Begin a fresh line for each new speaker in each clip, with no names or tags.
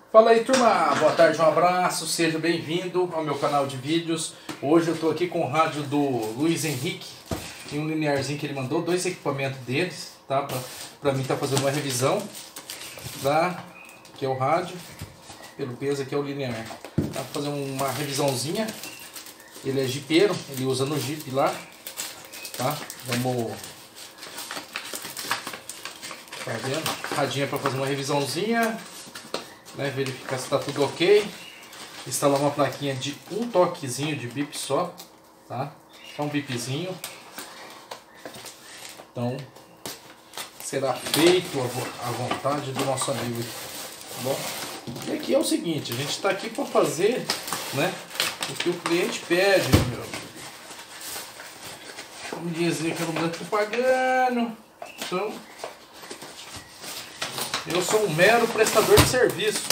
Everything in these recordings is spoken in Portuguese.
Fala aí, turma, boa tarde, um abraço, seja bem-vindo ao meu canal de vídeos. Hoje eu estou aqui com o rádio do Luiz Henrique e um linearzinho que ele mandou, dois equipamentos deles, tá? Pra mim tá fazendo uma revisão, tá? Aqui é o rádio, pelo peso aqui é o linear. Tá fazendo uma revisãozinha, ele é jipeiro, ele usa no Jeep lá, tá? Vamos... Tá vendo? Radinha para fazer uma revisãozinha, né? Verificar se está tudo ok. Instalar uma plaquinha de um toquezinho de bip só, tá? Só um bipzinho. Então será feito à vontade do nosso amigo, tá bom? E aqui é o seguinte, a gente está aqui para fazer, né, o que o cliente pede, meu. Vamos dizer que eu não estou pagando, então eu sou um mero prestador de serviços.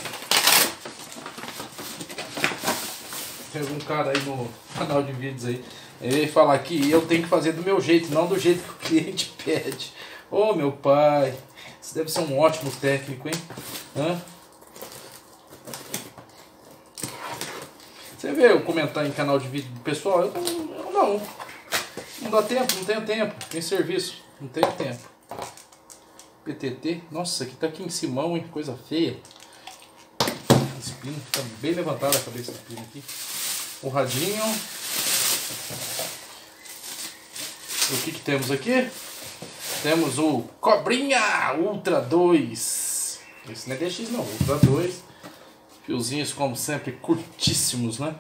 Tem algum cara aí no canal de vídeos aí, ele fala que eu tenho que fazer do meu jeito, não do jeito que o cliente pede. Ô meu pai, isso deve ser um ótimo técnico, hein? Hã? Você vê eu comentar em canal de vídeo do pessoal? Eu não dá tempo, não tenho tempo, tem serviço, não tenho tempo. PTT, nossa, aqui tá aqui em cima, hein? Coisa feia. Espino, tá bem levantada a cabeça do espino aqui. O radinho. O que temos aqui? Temos o Cobrinha Ultra 2. Esse não é DX não, Ultra 2. Fiozinhos como sempre curtíssimos, né?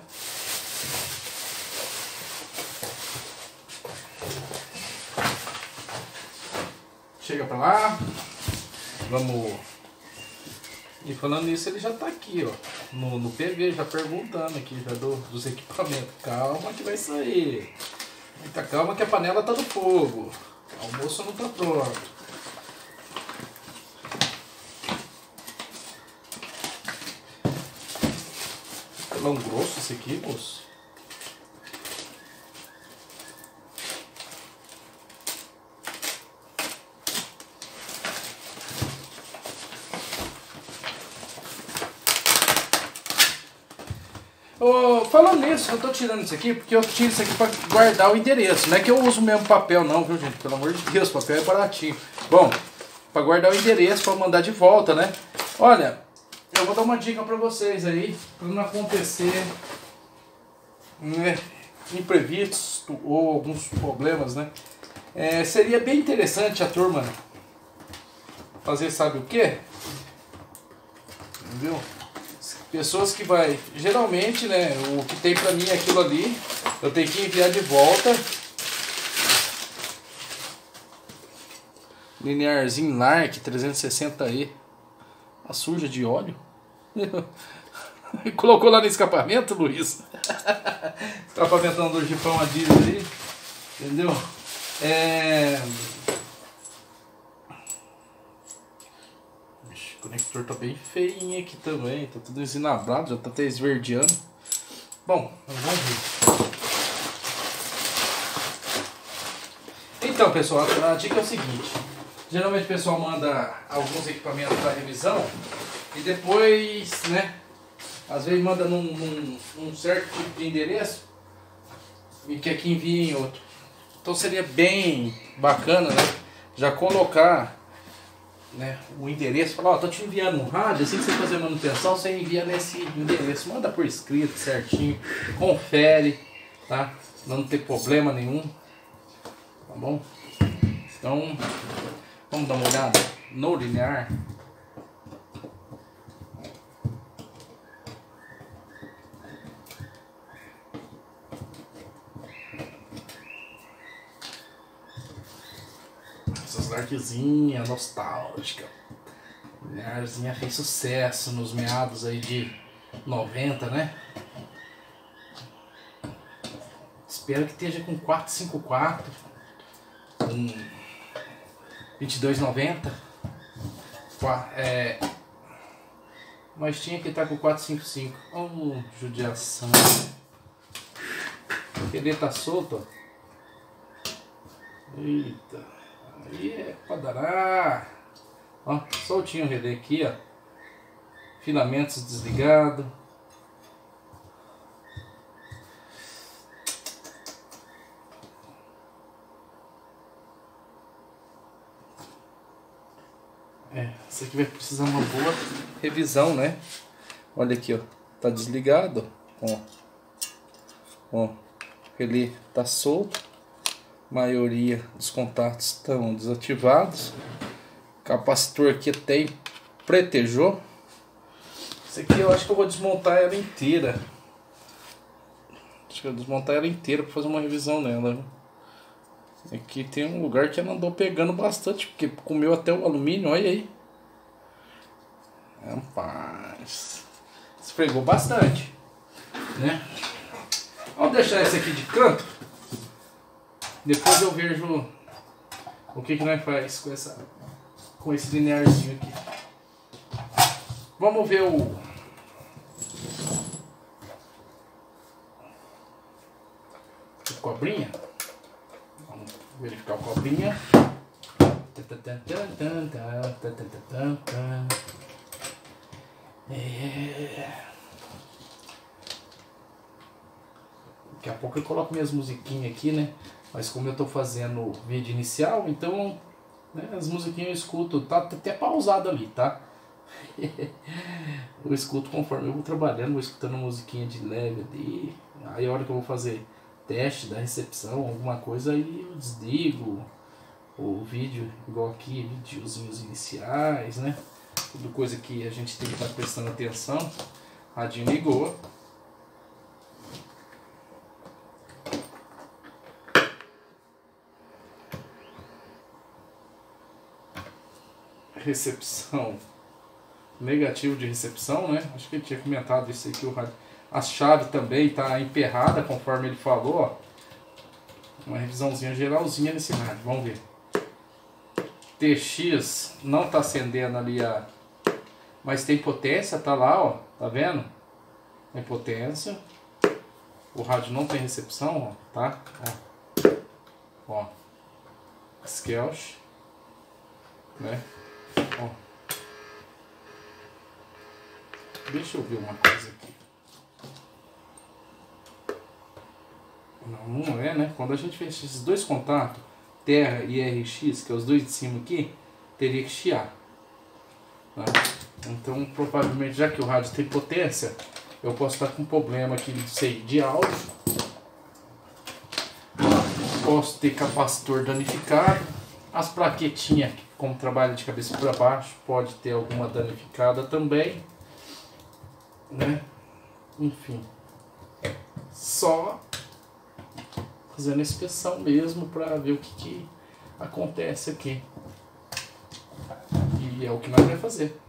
Chega pra lá. Vamos. E falando nisso, ele já tá aqui, ó. No PV, já perguntando aqui, já dos equipamentos. Calma que vai sair. Muita calma que a panela tá no fogo. O almoço não tá pronto. Pelão grosso esse aqui, moço. Falando nisso, eu tô tirando isso aqui porque eu tiro isso aqui para guardar o endereço. Não é que eu uso o mesmo papel não, viu gente? Pelo amor de Deus, o papel é baratinho. Bom, para guardar o endereço, para mandar de volta, né? Olha, eu vou dar uma dica para vocês aí, para não acontecer, né, imprevistos ou alguns problemas, né? Seria bem interessante a turma fazer, sabe o quê? Entendeu? Pessoas que vai, geralmente, né, o que tem pra mim é aquilo ali, eu tenho que enviar de volta. Linearzinho Lark 360E, a suja de óleo. Colocou lá no escapamento, Luiz? Escapamento do Jipão a diesel ali, entendeu? O conector tá bem feinho aqui também, tá tudo esinabrado, já tá até esverdeando. Bom, vamos ver. Então, pessoal, a dica é o seguinte: geralmente o pessoal manda alguns equipamentos para revisão e depois, né, às vezes manda num certo tipo de endereço e quer que envie em outro. Então seria bem bacana, né, já colocar, né, o endereço, falar, ó, tô te enviando um rádio, assim que você fazer manutenção, você envia nesse endereço, manda por escrito certinho, confere, tá? Não ter problema nenhum, tá bom? Então, vamos dar uma olhada no linear. Essas larquezinhas nostálgicas. Linearzinha fez sucesso nos meados aí de 90, né? Espero que esteja com 454, com 2290. Mas tinha que estar com 455. Oh, judiação. Ele tá solto, ó. Eita. Aí é pra danar. Ó, soltinho o relé aqui, ó. Filamentos desligados. Isso aqui vai precisar uma boa revisão, né? Olha aqui, ó. Tá desligado, ó. Ó. Ele tá solto. A maioria dos contatos estão desativados. O capacitor aqui até pretejou. Isso aqui eu acho que eu vou desmontar ela inteira. Acho que eu vou desmontar ela inteira para fazer uma revisão nela, né? Aqui tem um lugar que ela andou pegando bastante, porque comeu até o alumínio, olha aí. Rapaz, esfregou bastante, né? Vamos deixar esse aqui de canto. Depois eu vejo o que nós faz com esse linearzinho aqui. Vamos ver o cobrinha. Vamos verificar o cobrinha. Daqui a pouco eu coloco minhas musiquinhas aqui, né? Mas como eu tô fazendo o vídeo inicial, então, né, as musiquinhas eu escuto, tá até pausado ali, tá? Eu escuto conforme eu vou trabalhando, vou escutando musiquinha de leve ali. Aí a hora que eu vou fazer teste da recepção, alguma coisa, aí eu desligo o vídeo, igual aqui, videozinhos iniciais, né? Tudo coisa que a gente tem que estar prestando atenção. Radinho ligou. Recepção. Negativo de recepção, né? Acho que ele tinha comentado isso aí que o rádio. A chave também está emperrada, conforme ele falou, ó. Uma revisãozinha geralzinha nesse rádio. Vamos ver. TX não está acendendo ali mas tem potência, tá lá, ó. Tá vendo? Tem potência. O rádio não tem recepção, ó. Tá? Ó. Skelch. Né? Ó. Deixa eu ver uma coisa aqui. Não é, né? Quando a gente fez esses dois contatos, Terra e RX, que é os dois de cima aqui, teria que chiar. Tá? Então, provavelmente, já que o rádio tem potência, eu posso estar com um problema aqui, sei, de áudio. Posso ter capacitor danificado. As plaquetinhas, como trabalha de cabeça para baixo, pode ter alguma danificada também. Né? Enfim, só fazendo a inspeção mesmo para ver o que acontece aqui, e é o que nós vamos fazer.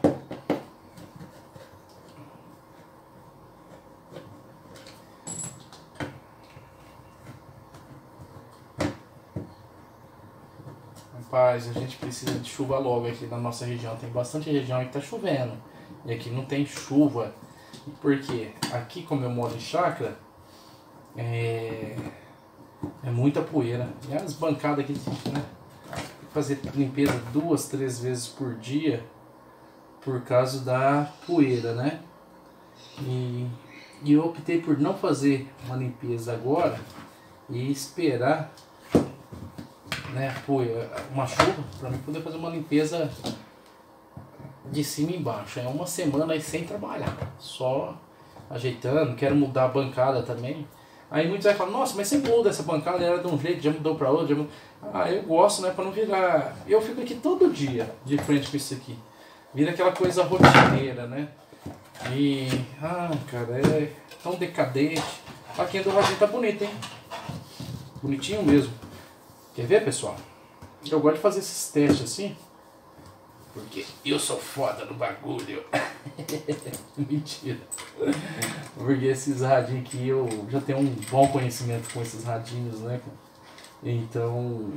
Rapaz, a gente precisa de chuva logo aqui na nossa região. Tem bastante região que tá chovendo e aqui não tem chuva. Porque aqui, como eu moro em chácara, é muita poeira. E as bancadas aqui, né? Tem que fazer limpeza 2, 3 vezes por dia por causa da poeira, né? E eu optei por não fazer uma limpeza agora e esperar, né, uma chuva para mim poder fazer uma limpeza de cima e embaixo. É uma semana aí sem trabalhar, só ajeitando. Quero mudar a bancada também. Aí muitos vai falar: nossa, mas você muda essa bancada, era de um jeito, já mudou para outro, eu gosto, né, para não virar. Eu fico aqui todo dia de frente com isso aqui, vira aquela coisa rotineira, né? E cara, é tão decadente. A plaquinha do radinho tá bonita, hein? Bonitinho mesmo. Quer ver, pessoal? Eu gosto de fazer esses testes assim, porque eu sou foda no bagulho. Mentira. Porque esses radinhos aqui eu já tenho um bom conhecimento com esses radinhos, né? Então,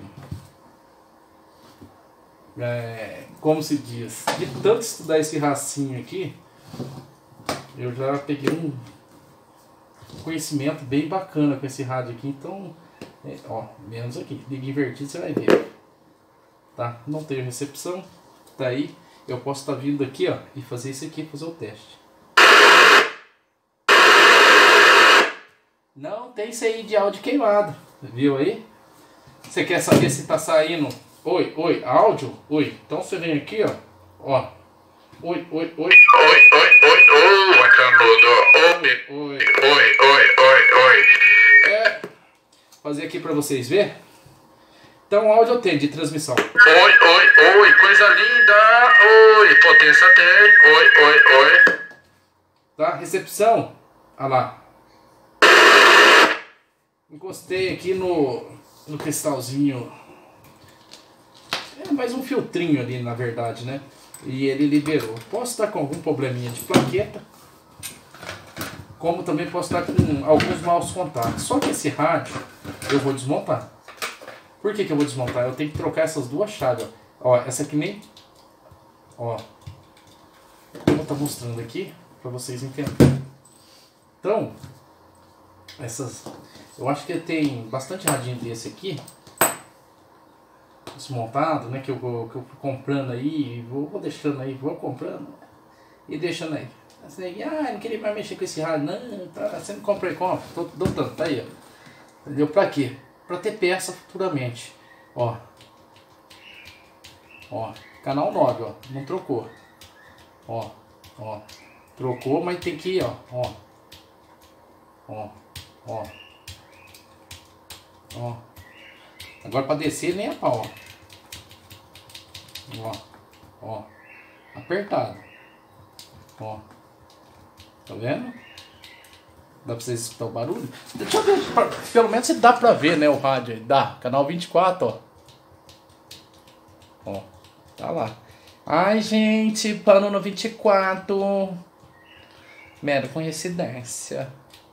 como se diz, de tanto estudar esse racinho aqui, eu já peguei um conhecimento bem bacana com esse rádio aqui. Então, ó, menos aqui, liga invertido, você vai ver. Tá? Não tem recepção, tá aí. eu posso estar vindo aqui, ó, e fazer isso aqui, fazer o teste. Não tem saída de áudio queimado, viu aí? Você quer saber se tá saindo oi, áudio? Oi. Então você vem aqui, ó. Oi. Oi. Fazer aqui pra vocês verem. Então o áudio eu tenho de transmissão. Oi, coisa linda. Oi, potência tem. Oi. Tá? Recepção. Olha lá. Encostei aqui no cristalzinho. É mais um filtrinho ali, na verdade, né? E ele liberou. Posso estar com algum probleminha de plaqueta, como também posso estar com alguns maus contatos. Só que esse rádio eu vou desmontar. Por que eu vou desmontar? Eu tenho que trocar essas duas chaves. Ó, essa aqui nem... Ó. Eu vou estar mostrando aqui para vocês entenderem. Então, essas... Eu acho que tem bastante radinho desse aqui, desmontado, né? Que eu fui comprando aí, vou deixando aí, vou comprando e deixando aí. Assim, não queria mais mexer com esse rádio, não, tá, você não compra e compra, dou tanto, tá aí, ó. Entendeu? Pra quê? Pra ter peça futuramente. Ó, canal 9, ó, não trocou. Ó, trocou, mas tem que ir, ó. Agora para descer nem a pau, ó, apertado, ó, tá vendo? Dá para vocês escutar o barulho? Deixa eu ver, pelo menos se dá para ver, né, o rádio aí, dá, canal 24, ó, tá lá. Ai, gente, pano no 24, mera coincidência.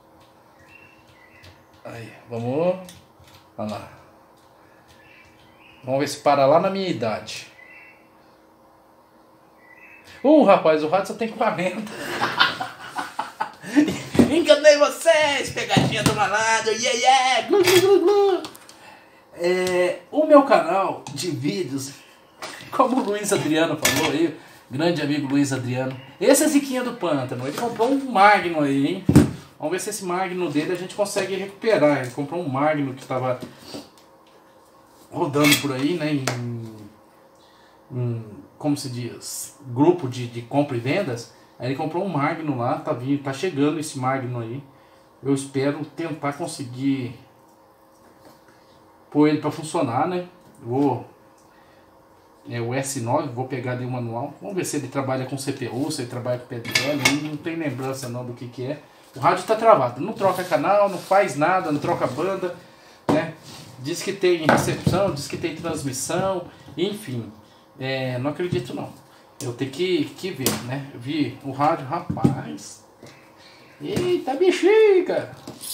Aí, vamos... Olha lá. Vamos ver se para lá na minha idade. Rapaz, o rádio só tem 40. Enganei vocês, pegadinha do malandro. Glu, glu, glu. O meu canal de vídeos, como o Luiz Adriano falou aí, grande amigo Luiz Adriano. Esse é Ziquinha do Pântano. Ele comprou um Magno aí, hein? Vamos ver se esse Magno dele a gente consegue recuperar. Ele comprou um Magno que estava rodando por aí, né? Como se diz? Grupo de compra e vendas. Aí ele comprou um Magno lá. Tá chegando esse Magno aí. Eu espero tentar conseguir pôr ele para funcionar, né? O S9, vou pegar ali o manual. Vamos ver se ele trabalha com CPU, se ele trabalha com PDL. Não tem lembrança não do que é. O rádio está travado, não troca canal, não faz nada, não troca banda, né? Diz que tem recepção, diz que tem transmissão, enfim, não acredito não. Eu tenho que ver, né? Eu vi o rádio, rapaz, eita bexiga,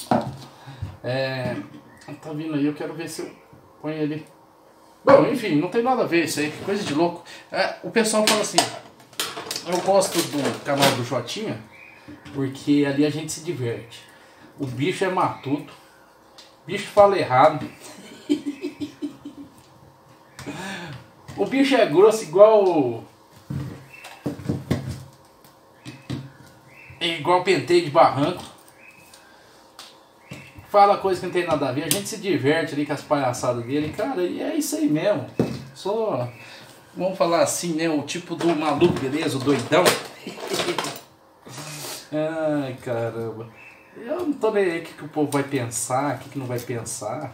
tá vindo aí, eu quero ver se eu ponho ele. Bom, enfim, não tem nada a ver isso aí, que coisa de louco. O pessoal fala assim, eu gosto do canal do Jotinha, porque ali a gente se diverte. O bicho é matuto. O bicho fala errado. O bicho é grosso igual penteio de barranco. Fala coisa que não tem nada a ver. A gente se diverte ali com as palhaçadas dele. Cara, e é isso aí mesmo. Só, vamos falar assim, né? O tipo do maluco, beleza? O doidão. Ai, caramba. Eu não tô nem aí o que o povo vai pensar, o que não vai pensar,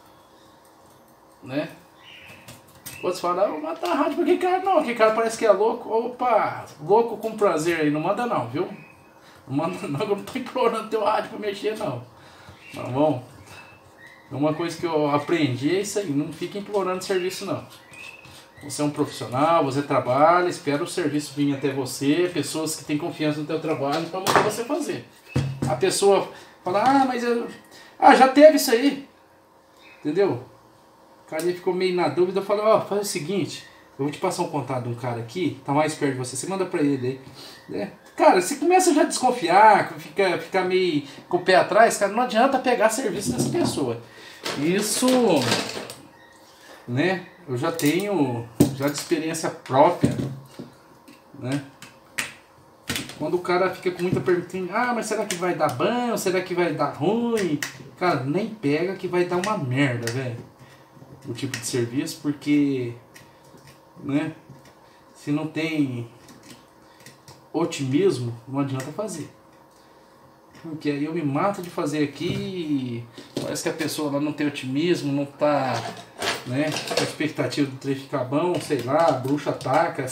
né? Outros falam, vou matar a rádio pra que cara não, que cara parece que é louco. Opa, louco com prazer aí, não manda não, viu? Não manda não, que eu não tô implorando teu rádio pra mexer não. Tá bom? Uma coisa que eu aprendi é isso aí, não fica implorando serviço não. Você é um profissional, você trabalha, espera o serviço vir até você, pessoas que têm confiança no teu trabalho para mandar você fazer. A pessoa fala, mas já teve isso aí, entendeu? O cara ficou meio na dúvida, eu falei, faz o seguinte, eu vou te passar um contato de um cara aqui, tá mais perto de você manda para ele aí, né? Cara, você começa já a desconfiar, fica meio com o pé atrás, cara, não adianta pegar serviço dessa pessoa. Isso, né? Eu já tenho de experiência própria, né? Quando o cara fica com muita pergunta, ah, mas será que vai dar bom? Será que vai dar ruim? Cara, nem pega que vai dar uma merda, velho. O tipo de serviço, porque, né? Se não tem otimismo, não adianta fazer. Porque aí eu me mato de fazer aqui, parece que a pessoa lá não tem otimismo, não tá, né, com a expectativa do trecho ficar bom, sei lá, a bruxa ataca.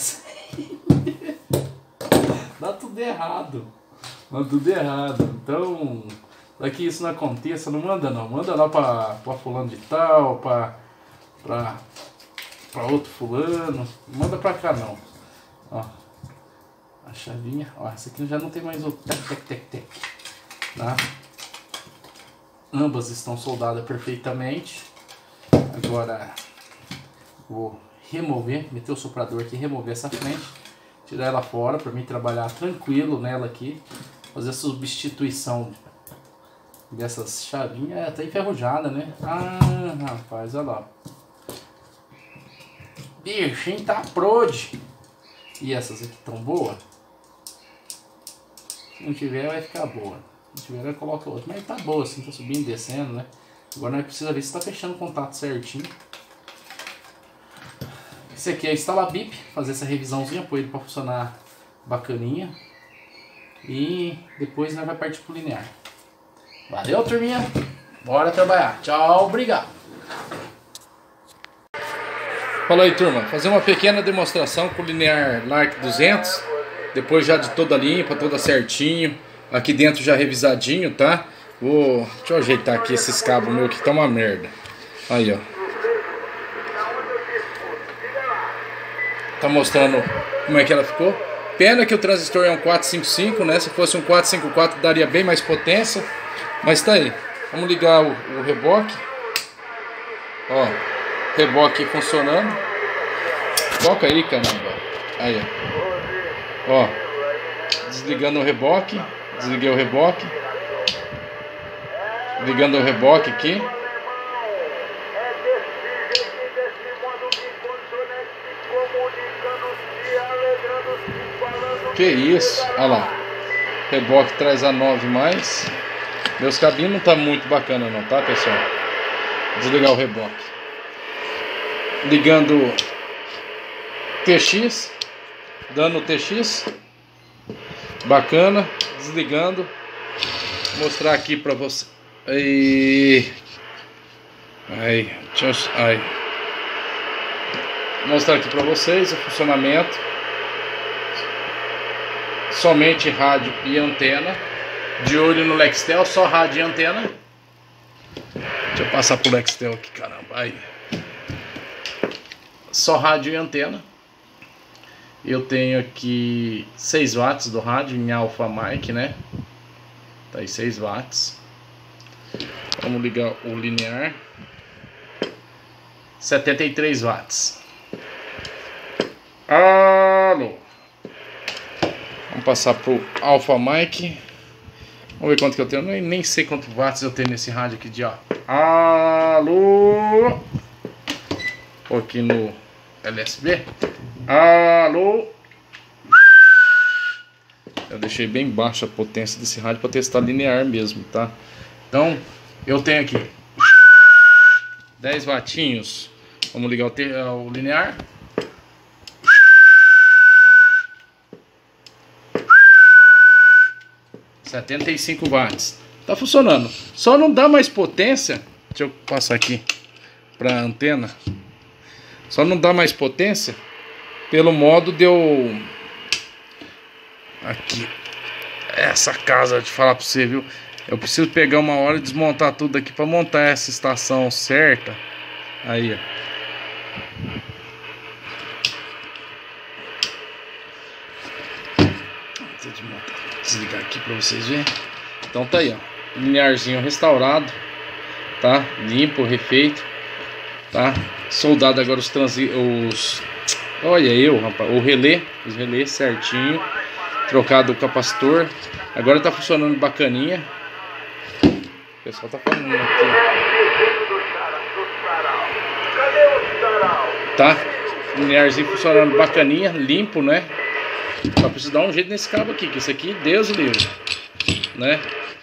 Dá tudo errado. Dá tudo errado. Então, para que isso não aconteça, não manda não. Manda lá pra fulano de tal, pra outro fulano. Não manda pra cá não. Ó, a chavinha. Ó, essa aqui já não tem mais o tec. Tá? Ambas estão soldadas perfeitamente. Agora vou remover, meter o soprador aqui, remover essa frente, tirar ela fora para mim trabalhar tranquilo nela aqui, fazer a substituição dessas chavinhas. É, tá enferrujada, né? Ah, rapaz, olha lá. Bichinho tá prode. E essas aqui tão boas? Se não tiver vai ficar boa. Se tiver eu coloco outra. Mas tá boa assim, tá subindo e descendo, né? Agora nós precisamos ver se tá fechando o contato certinho. Esse aqui é instalar BIP, fazer essa revisãozinha, pôr ele para funcionar bacaninha. E depois nós vamos partir pro linear. Valeu, turminha. Bora trabalhar. Tchau, obrigado. Fala aí, turma. Fazer uma pequena demonstração com o linear Lark 200. Depois já de toda limpa, toda certinho. Aqui dentro já revisadinho, tá? Deixa eu ajeitar aqui esses cabos meus que tá uma merda. Aí, ó. Tá mostrando como é que ela ficou. Pena que o transistor é um 455, né? Se fosse um 454 daria bem mais potência. Mas tá aí. Vamos ligar o reboque. Ó, reboque funcionando. Foca aí, caramba. Aí, ó. Desligando o reboque. Desliguei o reboque. Ligando o reboque aqui. Que isso? Olha lá. Reboque traz a 9 mais. Meus cabinhos não tá muito bacana não, tá, pessoal? Desligar o reboque. Ligando TX. Dando TX. Bacana. Desligando. Vou mostrar aqui pra você. Aí. Vou mostrar aqui pra vocês o funcionamento. Somente rádio e antena. De olho no Lextel, só rádio e antena. Deixa eu passar pro Lextel aqui, caramba. Aí. Só rádio e antena. Eu tenho aqui 6 watts do rádio em alfa mic, né? Tá aí 6 watts. Vamos ligar o linear. 73 watts. Alô. Vamos passar pro alfa mic. Vamos ver quanto que eu tenho. Nem sei quantos watts eu tenho nesse rádio aqui de alô. Vou aqui no LSB. Alô. Eu deixei bem baixa a potência desse rádio para testar linear mesmo, tá? Então, eu tenho aqui 10 wattinhos. Vamos ligar o linear. (75 watts). Tá funcionando. Só não dá mais potência. Deixa eu passar aqui para a antena. Só não dá mais potência pelo modo de eu... Aqui. Essa casa, de falar para você, viu? Eu preciso pegar uma hora e desmontar tudo aqui para montar essa estação certa. Aí, ó. Desligar aqui para vocês verem. Então tá aí, ó. Linearzinho restaurado, tá? Limpo, refeito, tá? Soldado agora olha eu, rapaz, o relé, os relés certinho. Trocado o capacitor. Agora tá funcionando bacaninha. O pessoal tá falando aqui. Tá? Linearzinho funcionando bacaninha, limpo, né? Só preciso dar um jeito nesse cabo aqui, que isso aqui, Deus o livre, né?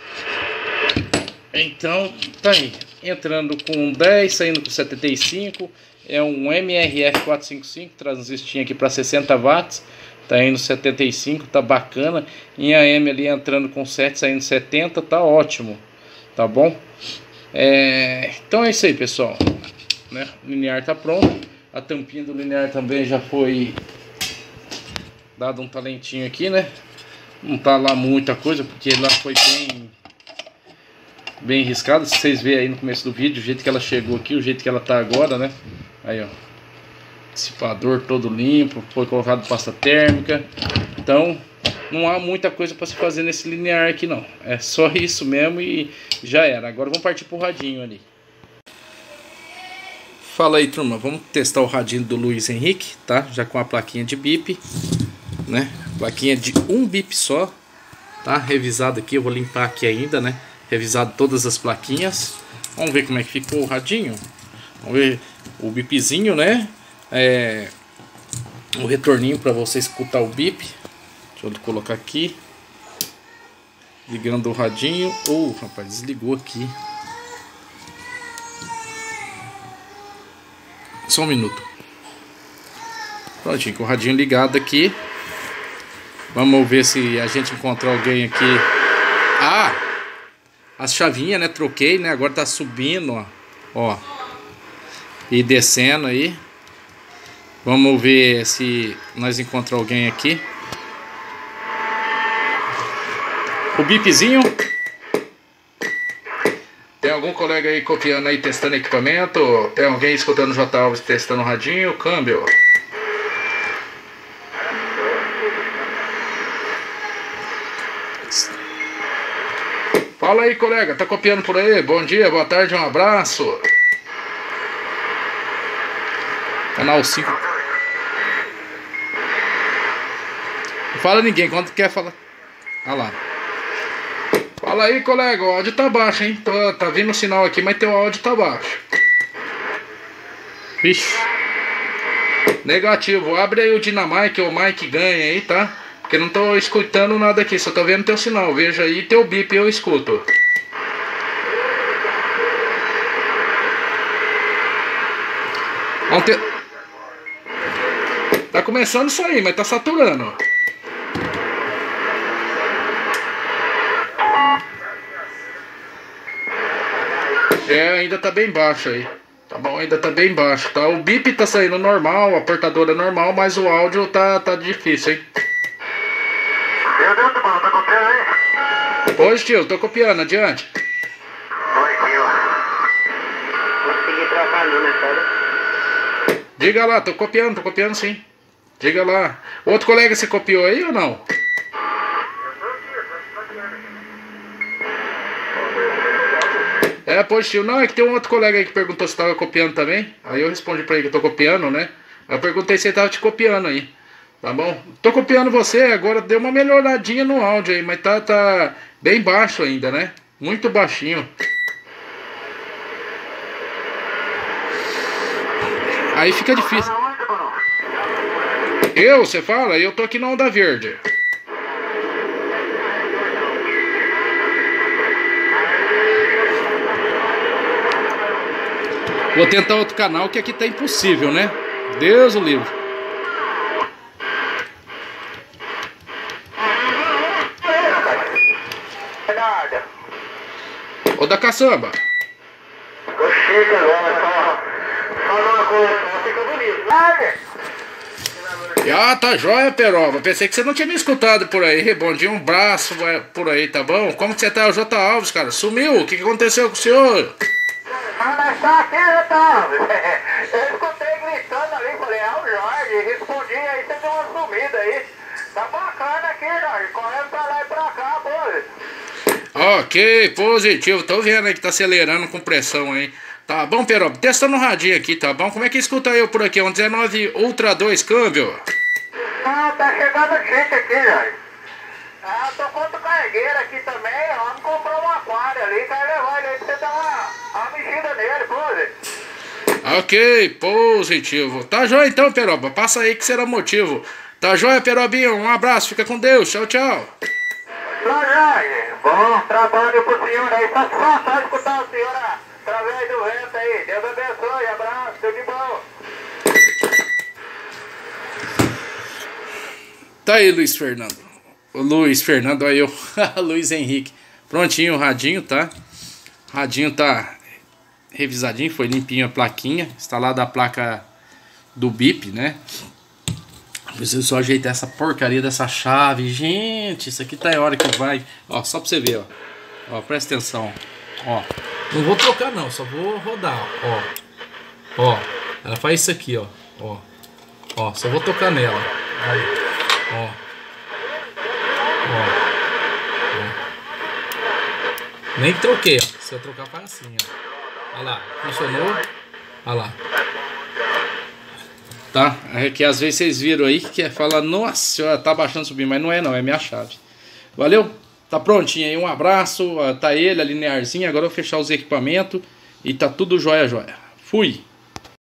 Então, tá aí. Entrando com 10, saindo com 75. É um MRF 455, transistor aqui para 60 watts. Tá indo 75, tá bacana. Em AM ali entrando com 7, saindo 70, tá ótimo. Tá bom? Então é isso aí, pessoal, né? O linear tá pronto. A tampinha do linear também já foi dado um talentinho aqui, né? Não tá lá muita coisa, porque lá foi bem riscado. Se vocês verem aí no começo do vídeo, o jeito que ela chegou aqui, o jeito que ela tá agora, né? Aí, ó, dissipador todo limpo, foi colocado pasta térmica. Então não há muita coisa para se fazer nesse linear aqui não. É só isso mesmo e já era. Agora vamos partir pro radinho ali. Fala aí, turma, vamos testar o radinho do Luiz Henrique, tá? Já com a plaquinha de bip, né? Plaquinha de um bip só, tá? Revisado aqui, eu vou limpar aqui ainda, né? Revisado todas as plaquinhas. Vamos ver como é que ficou o radinho. Vamos ver o bipzinho, né? O retorninho para você escutar o bip. Deixa eu colocar aqui. Ligando o radinho. Rapaz, desligou aqui. Só um minuto. Prontinho, com o radinho ligado aqui. Vamos ver se a gente encontrar alguém aqui. As chavinhas, né? Troquei, né? Agora tá subindo, ó. E descendo aí. Vamos ver se nós encontramos alguém aqui. O bipzinho. Tem algum colega aí copiando aí, testando equipamento? Tem alguém escutando o J. Alves testando o radinho? Câmbio. Fala aí, colega, tá copiando por aí? Bom dia, boa tarde, um abraço. Canal 5. Não fala ninguém, quando quer falar. Olha lá. Fala aí, colega, o áudio tá baixo, hein? Tá vindo o sinal aqui, mas teu áudio tá baixo. Vixe. Negativo. Abre aí o Dynamic ou o Mike ganha aí, tá? Porque não tô escutando nada aqui, só tô vendo teu sinal. Veja aí teu bip, eu escuto. Tá começando isso aí, mas tá saturando. Ainda tá bem baixo aí. Tá bom, ainda tá bem baixo, tá? O bip tá saindo normal, a portadora é normal, mas o áudio tá difícil, hein?
Meu Deus, mano, tá copiando aí?
Pois, tio, tô copiando, adiante.
Oi, tio. Consegui trocar não, né, cara?
Diga lá, tô copiando sim. Diga lá. Outro colega, você copiou aí ou não? Pois, tio, não, é que tem um outro colega aí que perguntou se tava copiando também. Aí eu respondi pra ele que eu tô copiando, né? Aí eu perguntei se ele tava te copiando aí. Tá bom? Tô copiando você, agora deu uma melhoradinha no áudio aí, mas tá bem baixo ainda, né? Muito baixinho. Aí fica difícil. Você fala? Eu tô aqui na Onda Verde. Vou tentar outro canal que aqui tá impossível, né? Deus o livre. Ô da caçamba.
Chega agora, só uma coisa, fica bonito.
Tá jóia, Peroba. Pensei que você não tinha me escutado por aí. Bom dia, um abraço por aí, tá bom? Como que você tá, o J. Alves, cara? Sumiu? O que aconteceu com o senhor?
Mas tá aqui, J. Alves. Eu escutei gritando ali, falei, é o Jorge. Respondi, aí você deu uma sumida aí. Tá bacana aqui, Jorge. Correndo pra lá e pra cá, pô.
Ok, positivo. Tô vendo aí que tá acelerando com pressão aí. Tá bom, Peroba? Testando o radinho aqui, tá bom? Como é que escuta eu por aqui? Um 19 Ultra 2 câmbio.
Tá chegando gente aqui, Jorge. Tô com outro cargueiro aqui também. O homem comprou um aquário ali. Quer levar ele aí pra você dar uma mexida nele, pô.
Ok, positivo. Tá jóia então, Peroba. Passa aí que será motivo. Tá joia, Perobinho? Um abraço, fica com Deus. Tchau, tchau.
Tá, Jorge. Bom trabalho pro senhor aí. Satisfação escutar o senhor através do vento aí. Deus abençoe. Abraço. Tudo de bom.
Tá aí, Luiz Fernando. O Luiz Fernando, aí eu. Luiz Henrique. Prontinho o radinho, tá? O radinho tá revisadinho, foi limpinho a plaquinha. Instalada a placa do BIP, né? Preciso só ajeitar essa porcaria dessa chave. Gente, isso aqui tá a hora que vai. Ó, só pra você ver, ó. Ó, presta atenção. Ó. Não vou trocar não, só vou rodar, ó. Ó. Ela faz isso aqui, ó. Ó. Ó, só vou tocar nela. Aí. Ó. Ó. Ó. Nem troquei, ó. Se eu trocar faz assim, ó. Olha lá, funcionou. Olha lá. Tá? É que às vezes vocês viram aí que fala, nossa, tá baixando subir, mas não é não, é minha chave. Valeu? Tá prontinho aí, um abraço, tá ele, a linearzinha, agora eu vou fechar os equipamentos e tá tudo jóia, jóia. Fui!